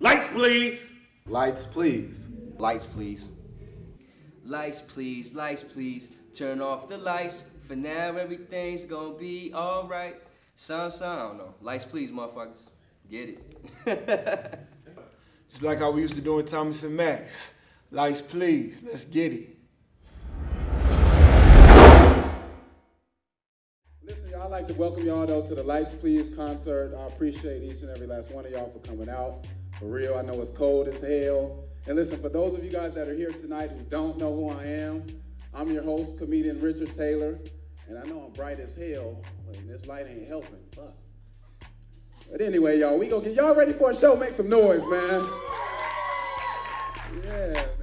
Lights, please. Lights, please. Lights, please. Lights, please, lights, please. Turn off the lights. For now, everything's gonna be alright. Son, I don't know. Lights, please, motherfuckers. Get it. Just like how we used to do in Thomas and Max. Lights, please. Let's get it. Listen, y'all, I'd like to welcome y'all, though, to the Lights, Please concert. I appreciate each and every last one of y'all for coming out. For real, I know it's cold as hell. And listen, for those of you guys that are here tonight who don't know who I am, I'm your host, comedian Richard Taylor. And I know I'm bright as hell, but this light ain't helping. Fuck. But anyway, y'all, we gonna get y'all ready for a show. Make some noise, man. Yeah, man.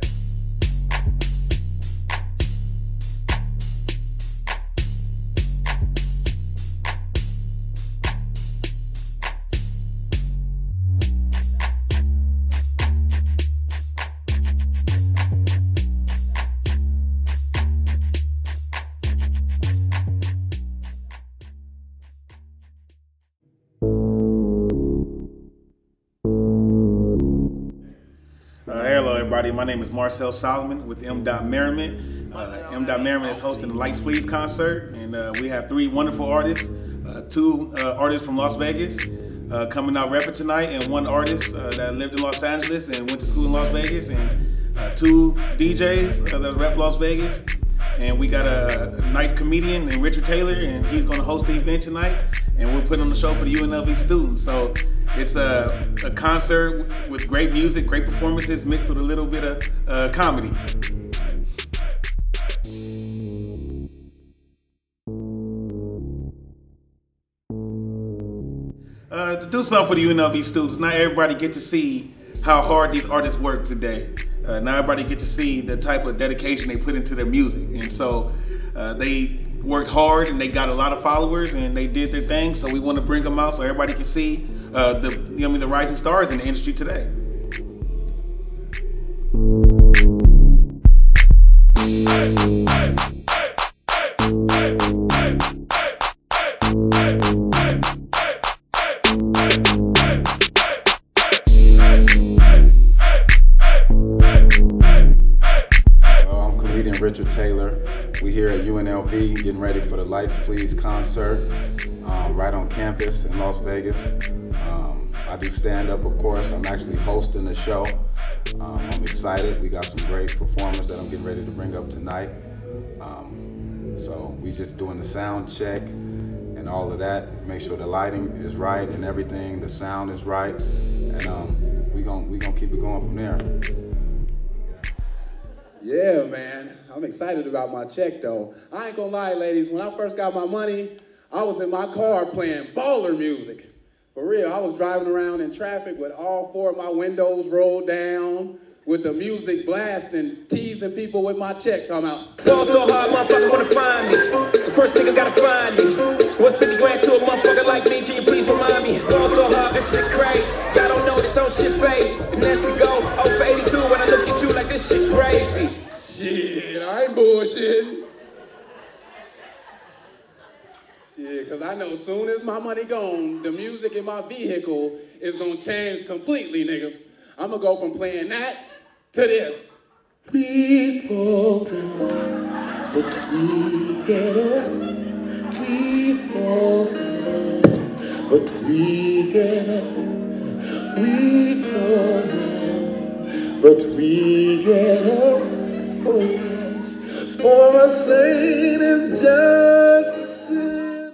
Hello, everybody. My name is Marcel Solomon with Mdot Merriment. Mdot Merriment is hosting the Lights Please concert, and we have three wonderful artists. Two artists from Las Vegas coming out rapping tonight, and one artist that lived in Los Angeles and went to school in Las Vegas, and two DJs that rep Las Vegas. And we got a nice comedian named Richard Taylor, and he's going to host the event tonight. And we're putting on the show for the UNLV students. So it's a concert with great music, great performances, mixed with a little bit of comedy. To do something for the UNLV students, not everybody get to see how hard these artists work today. Not everybody get to see the type of dedication they put into their music. And so they worked hard and they got a lot of followers and they did their thing. So we want to bring them out so everybody can see the rising stars in the industry today. Richard Taylor. We here at UNLV getting ready for the Lights Please concert right on campus in Las Vegas. I do stand-up, of course. I'm actually hosting the show. I'm excited. We got some great performers that I'm getting ready to bring up tonight. So we just doing the sound check and all of that. Make sure the lighting is right and everything. The sound is right, and we gonna keep it going from there. Yeah, man. I'm excited about my check, though. I ain't gonna lie, ladies. When I first got my money, I was in my car playing baller music. For real, I was driving around in traffic with all four of my windows rolled down, with the music blasting, teasing people with my check, talking about, Ball so hard, motherfuckers wanna find me. The first nigga gotta find me. What's 50 grand to a motherfucker like me? Can you please remind me? Ball so hard, this shit crazy. Y'all don't know that don't shit phase. And that's to go 0 for 82 when I look at you like this shit crazy. Shit, I ain't bullshitting. Shit, cause I know as soon as my money gone, the music in my vehicle is gonna change completely, nigga. I'm gonna go from playing that to this. We fall down, but we get up. We fall down, but we get up. We fall down, but we get up. Oh yes, for a saint is just a sinner.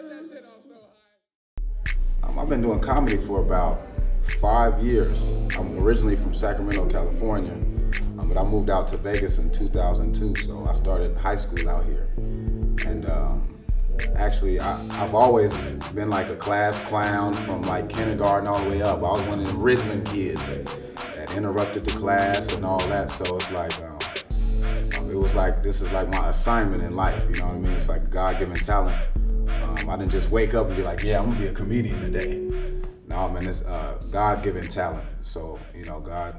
I've been doing comedy for about 5 years. I'm originally from Sacramento, California, but I moved out to Vegas in 2002, so I started high school out here. And actually, I've always been like a class clown from like kindergarten all the way up. I was one of the Ritalin kids that interrupted the class and all that, so it's like, it was like, this is like my assignment in life, you know what I mean? It's like a God-given talent. I didn't just wake up and be like, yeah, I'm gonna be a comedian today. No, man, it's God-given talent. So, you know, God,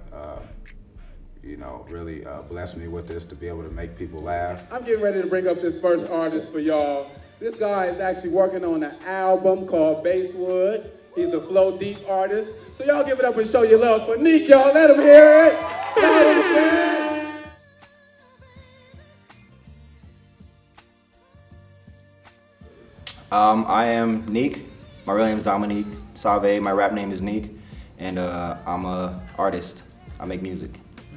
really blessed me with this to be able to make people laugh. I'm getting ready to bring up this first artist for y'all. This guy is actually working on an album called Basswood. He's a flow deep artist. So y'all give it up and show your love for Neek, y'all. Let him hear it. Loud in the fan. I am Neek. My real name is Dominique Salve. My rap name is Neek, and I'm a artist. I make music.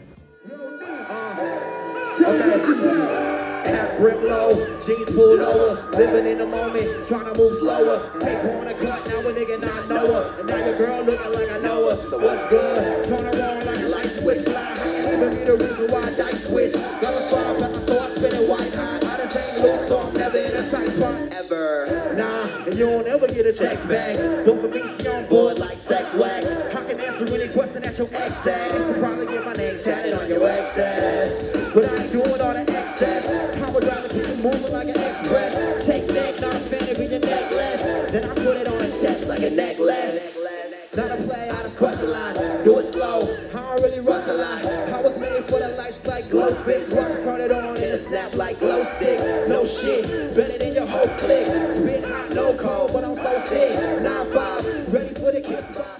Half brim low, jeans pulled over, living in the moment, trying to move slower. Take on a cut, now a nigga not know her, and now your girl looking like I know her. So what's good? Turn around like a light switch, like giving me the reason why I dice switch. Got a fire pepper, so I spin it white hot. I done ain't loose, so I'm never in a tight spot ever. Nah, and you don't ever get a text back. But for me, she on board like sex wax. I can answer any question that your ex asks. Probably get my name tatted on your excess, but I ain't doing all the excess. I would rather keep it moving like an express. Take neck, not a fan of your necklace. Then I put it on a chest like a necklace. Not a play, I just crush a lot. Do it slow, I don't really rush a lot. I was made for the lights like glow fix. Turn it on and it snap like glow sticks. No shit, better than your whole clique. Spit hot, no cold, but I'm so sick. 9-5, ready for the kiss box.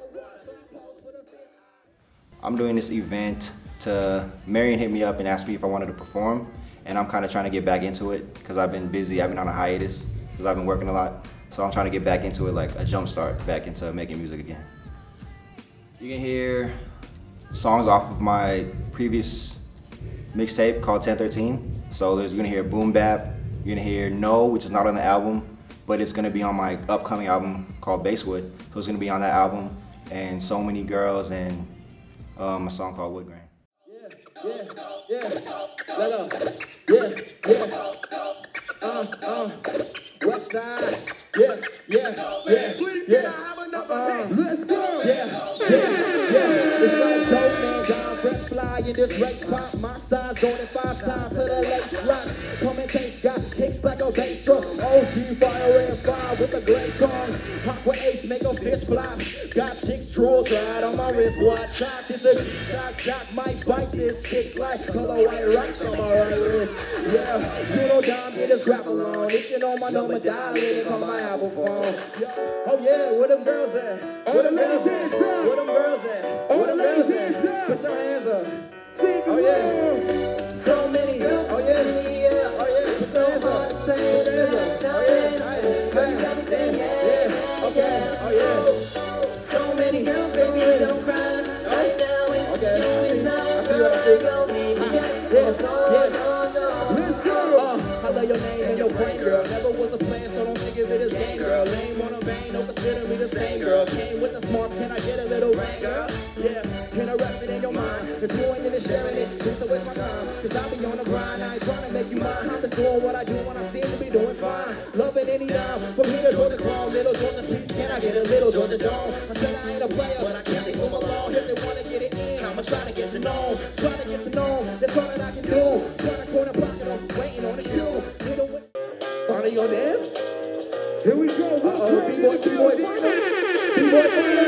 I'm doing this event to Marion hit me up and asked me if I wanted to perform, and I'm kind of trying to get back into it because I've been busy. I've been on a hiatus because I've been working a lot. So I'm trying to get back into it, like a jump start back into making music again. You can hear songs off of my previous mixtape called 1013. So you're gonna hear Boom Bap, you're gonna hear No, which is not on the album, but it's gonna be on my upcoming album called Basswood. So it's gonna be on that album, and So Many Girls, and a song called Woodgrain. West side, let's go. It's like dope man down, fresh fly in this race pop. My size going in 5 times to the late rock. Come and taste, got kicks like a bass drum. OG fire and fire with a great tongue. Hot with ace, make a fish flop. Got chicks drool dried on my wrist. Watch shot, this a shot might bite this chick's like color white rice on my right wrist. Yeah, you know Dom, get his grapple on. If you know my number, dial it and call my Apple phone. Oh yeah, where them girls at? Where them girls at? Where them girls at? Where them girls at? Put your hands up. Oh yeah. So many. Oh yeah. Oh yeah. Put your hands up. Put your hands up. Oh yeah. Okay. Oh yeah. So many girls, baby, don't cry. Right now it's you and I. Girl, baby, let's go. I love your name and your brain, girl. Never was a plan, so don't think of it as game, girl. Lame on a bang, don't consider me the same, girl. Came with the smarts, can I get a little rain, girl? Yeah, interested in your mind. If you ain't into sharing it, please don't waste my time. Cause I be on the grind, I ain't trying to make you mine. I'm just doing what I do when I seem to be doing fine. Loving any dime, from here to Georgia Crown. Little Georgia Peach, can I get a little Georgia Dome? I said I ain't a player, but I can't leave them alone. If they wanna get it in, I'ma try to get to know. Try to get to know, that's all that I can do. Try to corner pocket, I'm waiting on the queue. Are you gonna dance? Here we go. B-boy, B-boy, B-boy,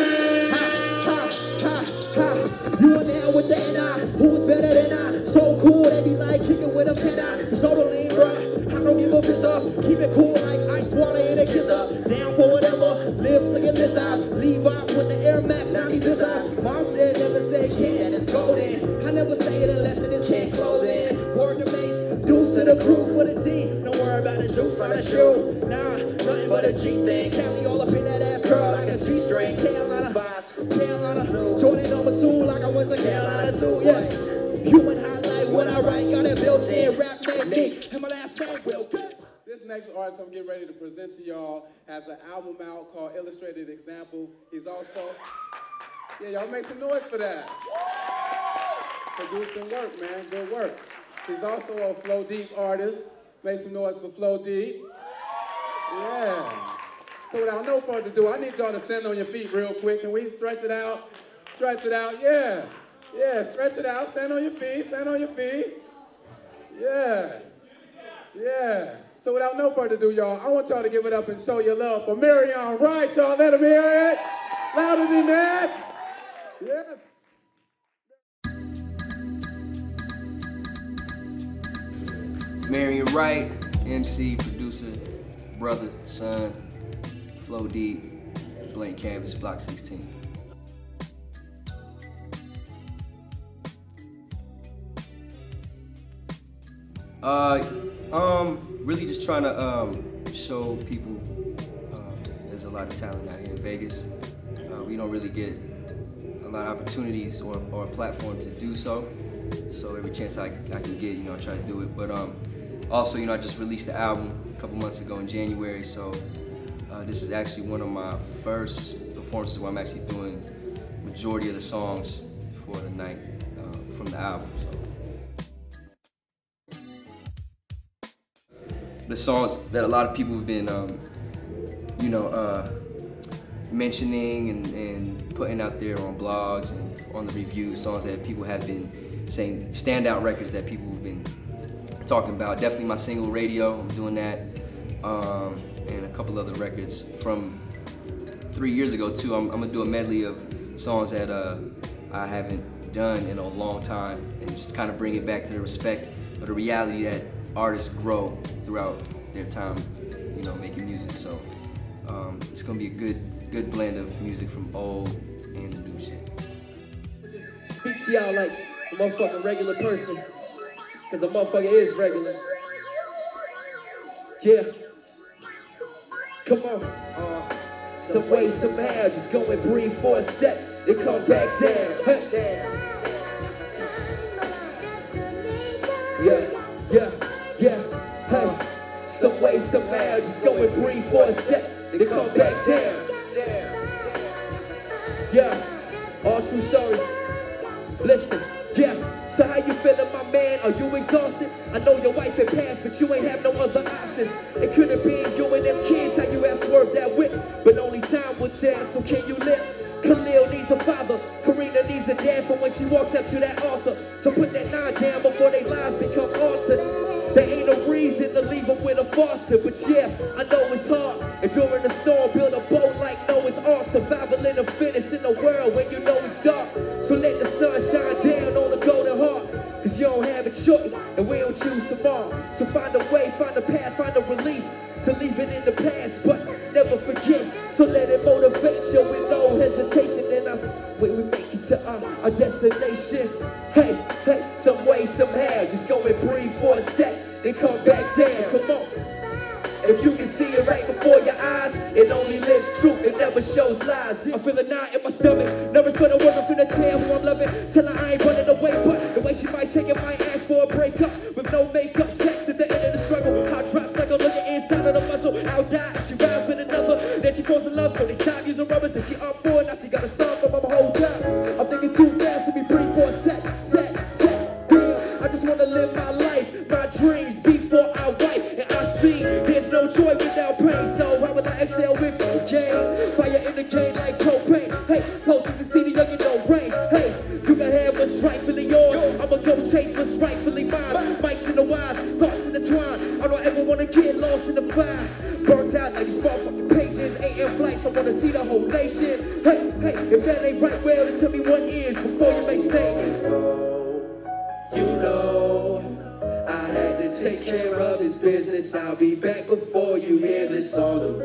ha. You in there with the N.I. Who's better than I? So cool, they be like kicking with a pen. So don't lean, bruh. I don't give a piss up. Keep it cool like ice water in a kiss up. Down for whatever. Live to get this out. Levi's with the Air Max 90 business. Mom said never say can't, that it's golden. I never say it unless it is can't close in. Word to base, deuce to the crew for the team. Don't worry about the juice on the shoe. Nah, nothing but a G thing. Cali all up in that ass curl like a G-string. Carolina Vice, Carolina Jordan number 2 like I was a Carolina 2, yeah. Human highlight when I write, got it built in. Rap name Nick, and my last name Will. This next artist I'm getting ready to present to y'all has an album out called Illustrated Example. He's also, yeah, y'all make some noise for that. Producing work, man, good work. He's also a Flow Deep artist. Make some noise for Flow Deep. Yeah. So without no further ado, I need y'all to stand on your feet real quick. Can we stretch it out? Stretch it out, yeah. Yeah, stretch it out. Stand on your feet, stand on your feet. Yeah. Yeah. So without no further ado, y'all, I want y'all to give it up and show your love for Marion Wright, y'all. Let them hear it. Louder than that. Yes. Marion Wright, MC, producer, brother, son, Flow Deep, Blank Canvas, Block 16. Really just trying to show people there's a lot of talent out here in Vegas. We don't really get a lot of opportunities or a platform to do so. So every chance I can get, I try to do it. But also, I just released the album a couple months ago in January. So this is actually one of my first performances where I'm actually doing majority of the songs for the night from the album. So. The songs that a lot of people have been, mentioning and putting out there on blogs and on the reviews, songs that people have been saying, standout records that people have been talking about. Definitely my single Radio, I'm doing that, and a couple other records from 3 years ago too. I'm gonna do a medley of songs that I haven't done in a long time, and just kind of bring it back to the respect of the reality that artists grow throughout their time, making music. So it's gonna be a good blend of music from old and the new shit. Speak to y'all like a motherfucking regular person, cause a motherfucker is regular. Yeah. Come on. Some way, somehow, just go and breathe for a sec, then come back down. Yeah. Hey. Some way, somehow, just go and breathe for a sec, then come back down. Yeah. All true stories. Listen. Yeah. So how you feeling, my man? Are you exhausted? I know your wife had passed, but you ain't have no other options. It could have been you and them kids, how you have swerved that whip. But only time will tell, so can you live? Khalil needs a father, Karina needs a dad for when she walks up to that altar. So put that 9 down before their lives become altered. There ain't no reason to leave them with a foster, but yeah, I know it's hard. And during the storm, build a boat like Noah's Ark. Survival in the fittest in the world when you know it's dark. So let the sun shine down on the golden heart. Cause you don't have a choice, and we don't choose tomorrow. So find a way, find a path, find a release to leave it in the past, but never forget. So let it motivate you with no hesitation. And when we make it to our destination, hey, some way, somehow, just go and breathe for a sec, then come back down. Come on. If you can see it right before your eyes, it only lives truth, it never shows lies. I feel a knot in my stomach, nervous but I wasn't finna tell who I'm loving, till I ain't running away. But the way she might take it might ask for a breakup, with no makeup, sex at the end of the struggle. Hot drops like I'm looking inside of the muscle, I'll die. She rides with another, then she falls in love, so they stop using rubbers, then she up for it, now she got a song from my whole time. I'm thinking too fast to be brief for a sec. Damn, I just wanna live my life, my dreams before I wipe, and I see there's no joy without pain, so why would I exhale with no gain? Fire in the cane like propane. Hey, posters and CD, young, no rain. Hey, you can have what's rightfully yours. I'ma go chase what's rightfully mine. Mics in the wide, thoughts in the twine. I don't ever wanna get lost in the fire. Burnt out like these motherfucking pages, AM flights. I wanna see the whole nation. Hey, if that ain't right, well, then tell me what is before you make statements. You know, I had to take care of this business. I'll be back before you hear this on the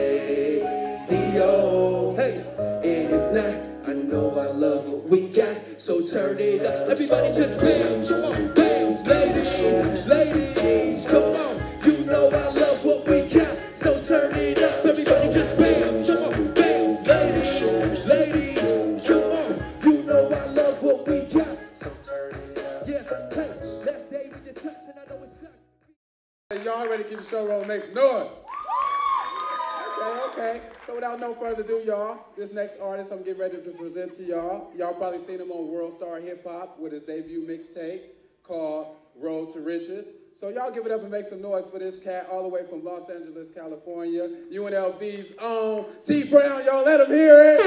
radio. Hey, and if not, I know I love what we got, so turn it up. Everybody just dance, come on, dance, ladies, come on. You know I love what we got, so turn it up. Everybody just dance, come on, dance, ladies, come on. You know I love what we got, so turn it up. Yeah, hey, that's David the Touch, and I know it's sucks. Hey, y'all ready to keep the show rolling? Make some noise. Okay. So without no further ado, y'all, this next artist I'm getting ready to present to y'all. Y'all probably seen him on World Star Hip Hop with his debut mixtape called Road to Riches. So y'all give it up and make some noise for this cat all the way from Los Angeles, California, UNLV's own T Brown. Y'all let him hear it.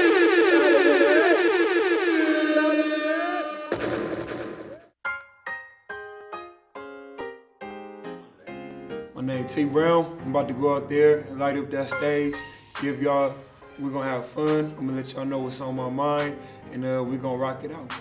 My name T Brown. I'm about to go out there and light up that stage. Give y'all, we're gonna have fun. I'm gonna let y'all know what's on my mind, and we're gonna rock it out.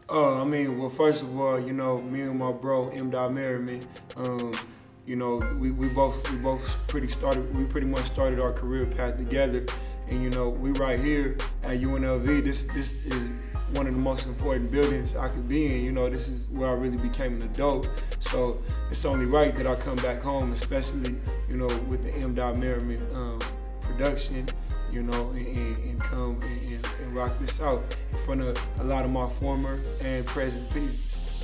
I mean, well, first of all, you know, me and my bro, Mdot Merriment, you know, we pretty much started our career path together. And you know, we right here at UNLV, this is one of the most important buildings I could be in. You know, this is where I really became an adult. So it's only right that I come back home, especially, you know, with the Mdot Merriment production, you know, and come and rock this out in front of a lot of my former and present peers.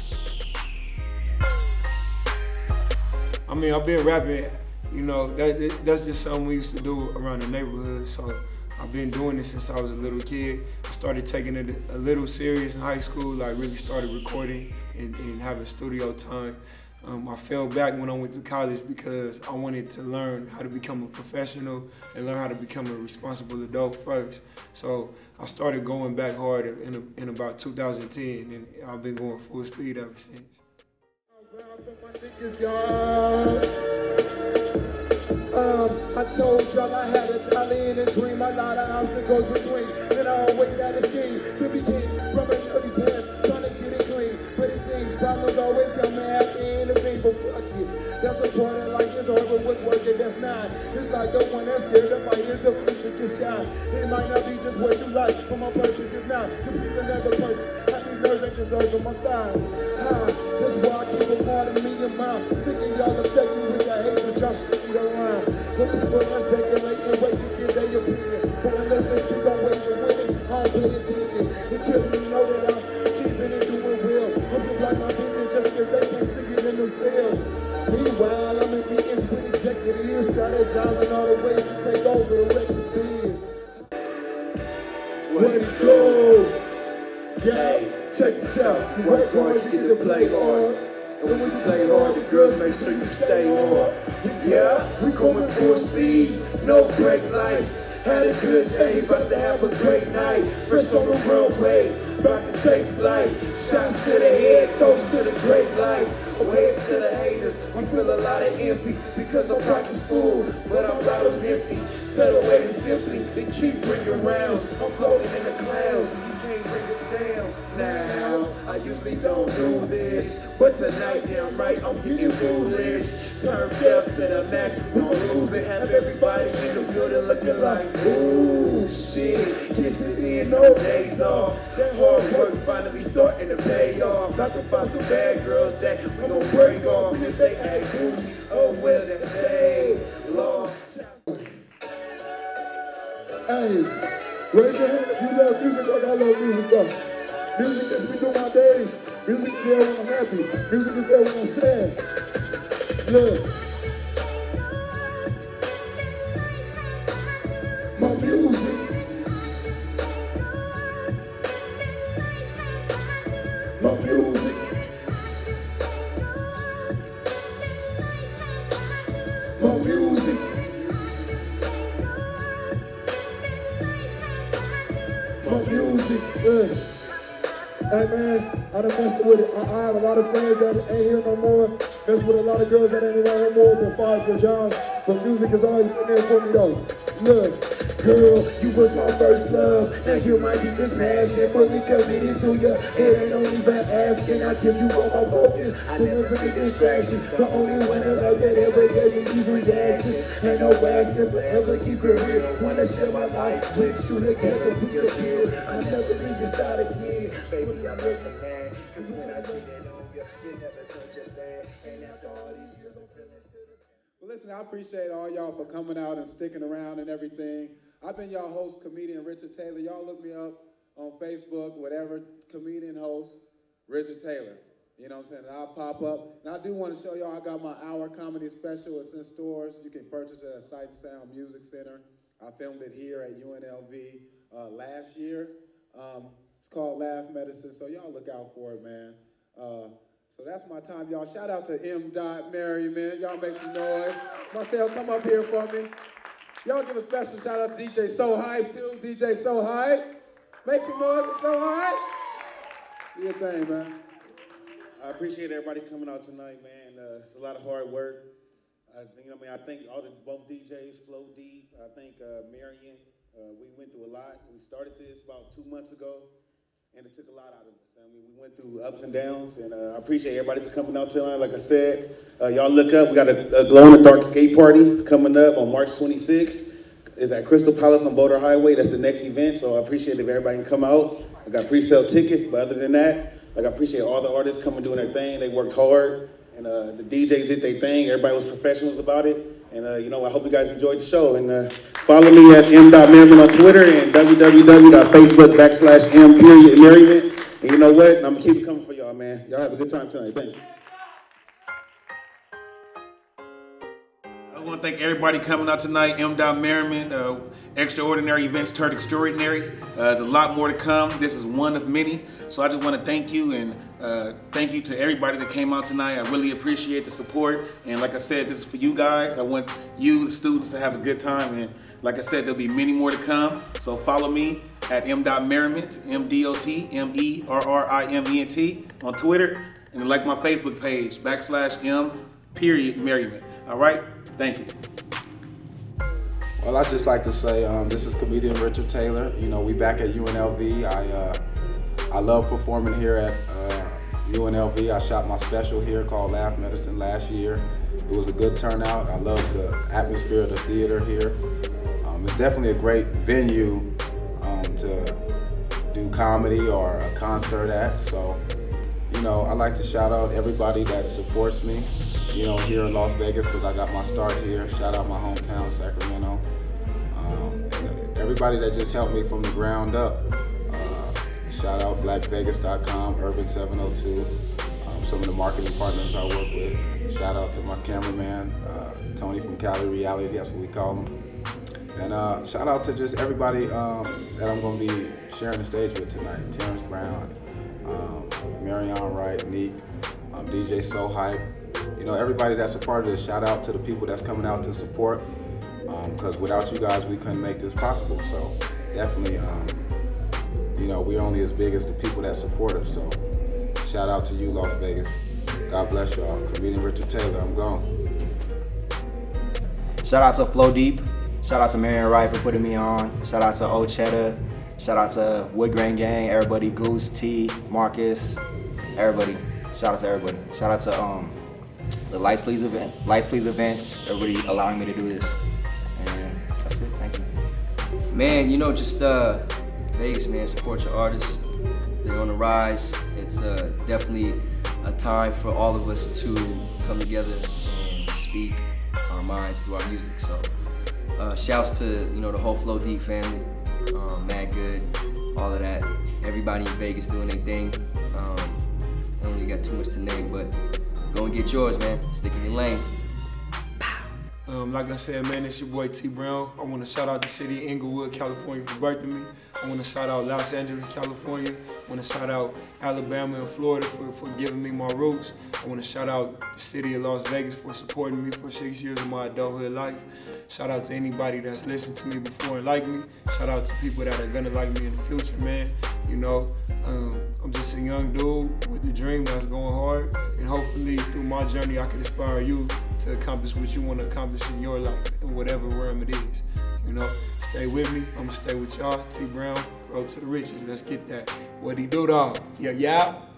I mean, I've been rapping, you know, that's just something we used to do around the neighborhood. So I've been doing this since I was a little kid. I started taking it a little serious in high school, like really started recording and having studio time. I fell back when I went to college because I wanted to learn how to become a professional and learn how to become a responsible adult first. So I started going back hard in about 2010, and I've been going full speed ever since. I told y'all I had a dollar in a dream, a lot of obstacles between, and I always had a scheme to be king from an early past, trying to get it clean. But it seems problems always come after intervene, but fuck it. That's a part of life, it's hard, but what's working, that's not. It's like the one that's scared to fight is the first to get shot. It might not be just what you like, but my purpose is not to please another person. Have these nerves ain't deserving my thighs. That's why I keep a part of me in mind, thinking y'all affect me with your hatred, y'all should see the line. The people that speculate and wait to get their opinion, but unless they speak on ways of winning, I don't pay attention. It kills me to know that I'm achieving and doing well. I'm just like my vision just because they can't see it in themselves. Meanwhile, I'm in meetings with executives, strategizing all the ways to take over the record biz. Where to go? Yeah, check this out. You work hard, you get to play hard. And when you play hard, the girls make sure you stay hard. Yeah, we going full speed, no brake lights. Had a good day, about to have a great night. Fresh on the runway, about to take flight. Shots to the head, toast to the great life. A wave to the haters, we feel a lot of envy because I'm pockets full, but our bottles empty. Tell the way to simply, they keep bringing rounds. I'm floating in the clouds, and you can't bring us down. Now, I usually don't do this, but tonight, damn right, I'm getting foolish. Turned up to the max, we gon' lose it. Have everybody in the building looking like, ooh, shit. Kissing in, no days off. That hard work finally starting to pay off. Not to find some bad girls that we gon' break off. And if they act bougie, oh well, that's they lost. Hey, raise your hand if you love music like I love music though. Music gets me through my days. Music is there when I'm happy. Music is there when I'm sad. Look. My music. My music. My music. My music, yeah. Hey man, I done messed with it. I have a lot of friends that ain't here no more. Messed with a lot of girls that ain't around no more. Been fired for jobs, but music has always been there for me though. Look, girl, you was my first love. Now you might be this passion, fully committed to you. It ain't only by asking, I give you all my focus. I never get distractions. The only one in love that ever gave me these reactions. Ain't no asking, but ever keep it real. Wanna share my life with you together, we appeal. I'll never leave your side again. Baby, I'm looking mad, cause when I cheated on you, you never touched your bad. And after all these years, I'm feeling still the same. Well, listen, I appreciate all y'all for coming out and sticking around and everything. I've been y'all host, comedian Richard Taylor. Y'all look me up on Facebook, whatever, comedian host, Richard Taylor. You know what I'm saying? And I'll pop up. And I do want to show y'all I got my hour comedy special. It's in stores. You can purchase it at Sight and Sound Music Center. I filmed it here at UNLV last year. It's called Laugh Medicine, so y'all look out for it, man. So that's my time, y'all. Shout out to Mdot Merriment. Y'all make some noise. Marcel, come up here for me. Y'all give a special shout out to DJ So Hype, too. DJ So Hype. Make some noise for So Hype. Do your thing, man. I appreciate everybody coming out tonight, man. It's a lot of hard work. I think both DJs, Flow Deep. I think Marion. We went through a lot. We started this about 2 months ago, and it took a lot out of us. I mean, we went through ups and downs, and I appreciate everybody for coming out tonight. Like I said, y'all look up. We got a glow-in-the-dark skate party coming up on March 26th. It's at Crystal Palace on Boulder Highway. That's the next event, so I appreciate if everybody can come out. I got pre-sale tickets, but other than that, like, I appreciate all the artists coming doing their thing. They worked hard, and the DJs did their thing. Everybody was professionals about it. And, you know, I hope you guys enjoyed the show. And follow me at Mdot Merriment on Twitter and www.facebook.com/M.Merriment. And you know what? I'm going to keep it coming for y'all, man. Y'all have a good time tonight. Thank you. I want to thank everybody coming out tonight. Mdot Merriment, extraordinary events turned extraordinary. There's a lot more to come. This is one of many. So I just want to thank you, and thank you to everybody that came out tonight. I really appreciate the support. And like I said, this is for you guys. I want you, the students, to have a good time. And like I said, there'll be many more to come. So follow me at Mdot Merriment, Mdot Merriment on Twitter. And like my Facebook page, /M.Merriment. All right? Thank you. Well, I'd just like to say this is comedian Richard Taylor. You know, we back at UNLV. I love performing here at UNLV. I shot my special here called Laugh Medicine last year. It was a good turnout. I love the atmosphere of the theater here. It's definitely a great venue to do comedy or a concert at. So, you know, I like to shout out everybody that supports me, you know, here in Las Vegas, because I got my start here. Shout out my hometown, Sacramento. And everybody that just helped me from the ground up. Shout out blackvegas.com, Urban702, some of the marketing partners I work with. Shout out to my cameraman, Tony from Cali Reality, that's what we call him. And shout out to just everybody that I'm going to be sharing the stage with tonight. Terrence Brown, Marion Wright, Neek, DJ So Hype. You know, everybody that's a part of this. Shout out to the people that's coming out to support, because without you guys, we couldn't make this possible. So definitely, you know, we're only as big as the people that support us. So shout out to you, Las Vegas. God bless y'all. Comedian Richard Taylor, I'm gone. Shout out to Flow Deep. Shout out to Marion Wright for putting me on. Shout out to Old Cheddar. Shout out to Wood Grain Gang, everybody, Goose, T, Marcus, everybody. Shout out to everybody. Shout out to the Lights Please event, everybody allowing me to do this. And that's it, thank you. Man, you know, just Vegas, man, support your artists. They're on the rise. It's definitely a time for all of us to come together and speak our minds through our music. So shouts to, you know, the whole Flow Deep family, Mad Good, all of that. Everybody in Vegas doing their thing. I don't really got too much to name, but go and get yours, man. Stick in your lane. Like I said, man, it's your boy T Brown. I want to shout out the city of Inglewood, California for birthing me. I want to shout out Los Angeles, California. I want to shout out Alabama and Florida for giving me my roots. I want to shout out the city of Las Vegas for supporting me for 6 years of my adulthood life. Shout out to anybody that's listened to me before and liked me. Shout out to people that are gonna like me in the future, man. You know, I'm just a young dude with a dream that's going hard, and hopefully through my journey I can inspire you to accomplish what you want to accomplish in your life, in whatever realm it is. You know, stay with me. I'm gonna stay with y'all. T Brown, road to the riches. Let's get that. What he do, dog? Yeah.